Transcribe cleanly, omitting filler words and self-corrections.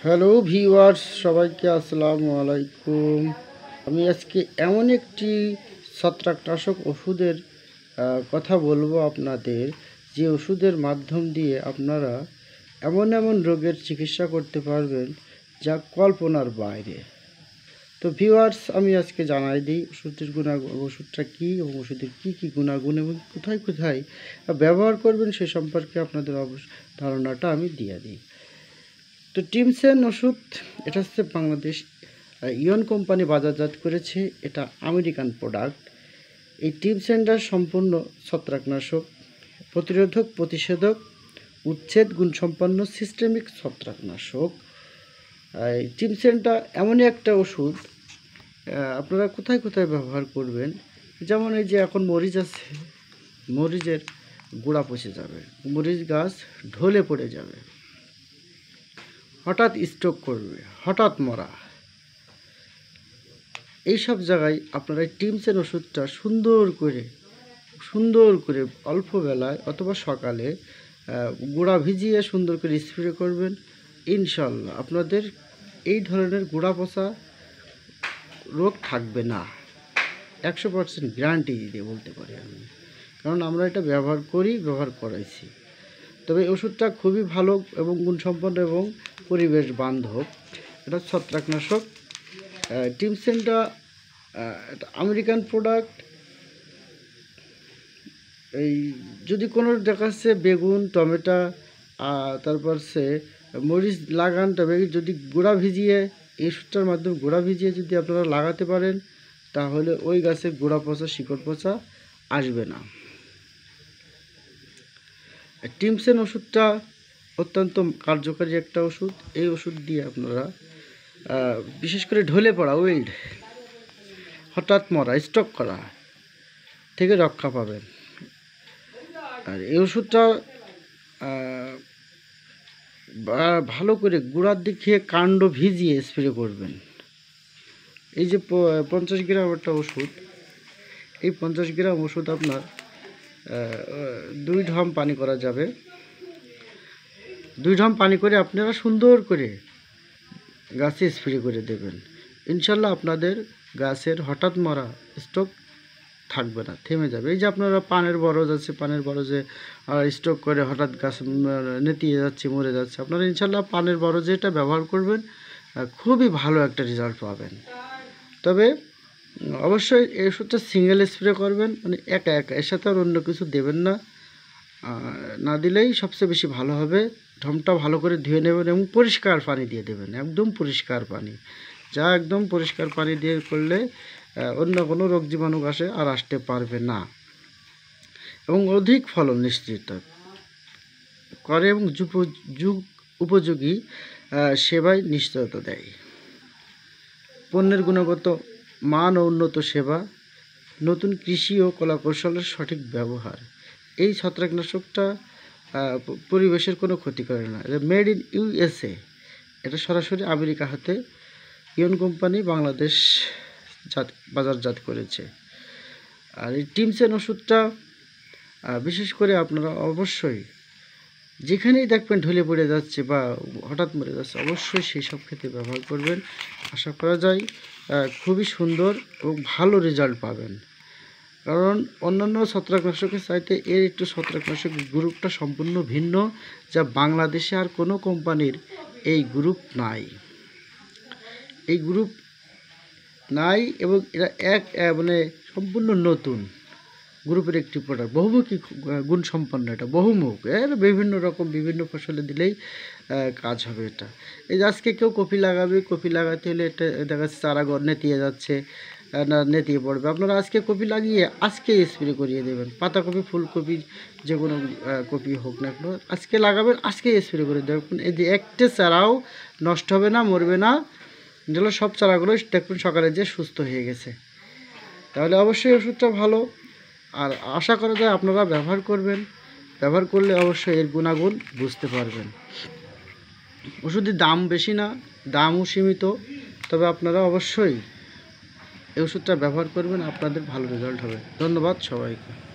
Hello viewers, সবাইকে আসসালামু আলাইকুম। আমি আজকে এমন একটি ছত্রাকনাশক ওষুধের কথা বলবো আপনাদের, যে ওষুধের মাধ্যম দিয়ে আপনারা এমন এমন রোগের চিকিৎসা করতে পারবেন যা কল্পনার বাইরে। তো ভিউয়ার্স, আমি আজকে জানাই দিই ওষুধটা কী এবং ওষুধের কী কী গুণাগুণ এবং কোথায় কোথায় ব্যবহার করবেন সে সম্পর্কে আপনাদের ধারণাটা আমি দিয়ে দিই। তো টিমসেন ওষুধ, এটা হচ্ছে বাংলাদেশ ইয়ন কোম্পানি বাজারজাত করেছে। এটা আমেরিকান প্রোডাক্ট। এই টিমসেনটা সম্পূর্ণ ছত্রাকনাশক, প্রতিরোধক, প্রতিষেধক, উচ্ছেদ গুণসম্পন্ন সিস্টেমিক ছত্রাকনাশক। এই টিমসেনটা এমনই একটা ওষুধ, আপনারা কোথায় কোথায় ব্যবহার করবেন। যেমন এই যে এখন মরিচ আছে, মরিচের গোড়া পচে যাবে, মরিচ গাছ ঢলে পড়ে যাবে, হঠাৎ স্ট্রোক করবে, হঠাৎ মরা, এই সব জায়গায় আপনারা টিমসেন ওষুধটা সুন্দর করে অল্প বেলায় অথবা সকালে গুঁড়া ভিজিয়ে সুন্দর করে স্প্রে করবেন। ইনশাল্লাহ আপনাদের এই ধরনের গোড়া পচা রোগ থাকবে না। 100% গ্যারান্টি দিয়ে বলতে পারি আমি, কারণ আমরা এটা ব্যবহার করাইছি। তবে ওষুধটা খুবই ভালো এবং গুণসম্পন্ন এবং পরিবেশ বান্ধব। এটা ছত্রাকনাশক। টিমসেনটা আমেরিকান প্রোডাক্ট। এই যদি কোনো দেখাচ্ছে বেগুন, টমেটো, তারপর সে মরিচ লাগান, তবে যদি গোড়া ভিজিয়ে, এই ওষুধটার মাধ্যমে গোড়া ভিজিয়ে যদি আপনারা লাগাতে পারেন, তাহলে ওই গাছের গোড়া পচা, শিকড় পচা আসবে না। টিমসেন ওষুধটা অত্যন্ত কার্যকারী একটা ওষুধ। এই ওষুধ দিয়ে আপনারা বিশেষ করে ঢলে পড়া, ওয়েল্ড, হঠাৎ মরা, স্ট্রোক করা থেকে রক্ষা পাবেন। আর এই ওষুধটা ভালো করে গোড়ার দিকে কাণ্ড ভিজিয়ে স্প্রে করবেন। এই যে 50 গ্রাম একটা ওষুধ, এই 50 গ্রাম ওষুধ আপনার 2 ঢাম পানি করা যাবে। 2 ঢাম পানি করে আপনারা সুন্দর করে গাছে স্প্রে করে দেবেন। ইনশাল্লাহ আপনাদের গাছের হঠাৎ মরা, স্ট্রোক থাকবে না, থেমে যাবে। এই যে আপনারা পানের বরজ আছে, পানের বরজে স্ট্রোক করে হঠাৎ গাছ নেতিয়ে যাচ্ছে, মরে যাচ্ছে, আপনারা ইনশাল্লাহ পানের বরজে এটা ব্যবহার করবেন, খুবই ভালো একটা রেজাল্ট পাবেন। তবে অবশ্যই এই ওষুধটা সিঙ্গেল স্প্রে করবেন, মানে একা এর সাথে আর অন্য কিছু দেবেন না। না দিলেই সবচেয়ে বেশি ভালো হবে। ঢমটা ভালো করে ধুয়ে নেবেন এবং পরিষ্কার পানি দিয়ে দেবেন, একদম পরিষ্কার পানি, যা একদম পরিষ্কার পানি দিয়ে করলে অন্য কোনো রোগ জীবাণু গাছে আর আসতে পারবে না এবং অধিক ফলন নিশ্চিত করে এবং যুগ উপযোগী সেবায় নিশ্চয়তা দেয়। পণ্যের গুণগত মান ও উন্নত সেবা, নতুন কৃষি ও কলাকৌশলের সঠিক ব্যবহার। এই ছত্রাকনাশকটা পরিবেশের কোনো ক্ষতি করে না। এটা মেড ইন ইউএসএ, এটা সরাসরি আমেরিকা হাতে ইয়ন কোম্পানি বাংলাদেশ বাজারজাত করেছে। আর এই টিমসেন ওষুধটা বিশেষ করে আপনারা অবশ্যই যেখানেই দেখবেন ঢলে পড়ে যাচ্ছে বা হঠাৎ মরে যাচ্ছে, অবশ্যই সেই সব ক্ষেত্রে ব্যবহার করবেন। আশা করা যায় খুবই সুন্দর এবং ভালো রেজাল্ট পাবেন, কারণ অন্যান্য ছত্রাকনাশকের চাইতে এর একটু ছত্রাকনাশক গ্রুপটা সম্পূর্ণ ভিন্ন, যা বাংলাদেশে আর কোনো কোম্পানির এই গ্রুপ নাই। এই গ্রুপ নাই এবং এরা মানে সম্পূর্ণ নতুন গ্রুপের একটি প্রোডাক্ট, বহুমুখী গুণসম্পন্ন। এটা বহুমুখ, এর বিভিন্ন রকম বিভিন্ন ফসলে দিলেই কাজ হবে। এটা এই যে আজকে কেউ কপি লাগাবে, কপি লাগাতে হলে এটা দেখা যাচ্ছে চারা নেতিয়ে যাচ্ছে, না নেতিয়ে পড়বে, আপনারা আজকে কপি লাগিয়ে আজকে স্প্রে করিয়ে দেবেন। পাতাকপি, ফুলকপি, যে কোনো কপি হোক না কেন, আজকে লাগাবেন, আজকে স্প্রে করে দেবেন। এই যে একটা চারাও নষ্ট হবে না, মরবে না, যেগুলো সব চারাগুলো দেখবেন সকালে যে সুস্থ হয়ে গেছে। তাহলে অবশ্যই ওষুধটা ভালো, আর আশা করা যায় আপনারা ব্যবহার করবেন। ব্যবহার করলে অবশ্যই এর গুণাগুণ বুঝতে পারবেন। ওষুধের দাম বেশি না, দামও সীমিত, তবে আপনারা অবশ্যই এই ওষুধটা ব্যবহার করবেন, আপনাদের ভালো রেজাল্ট হবে। ধন্যবাদ সবাইকে।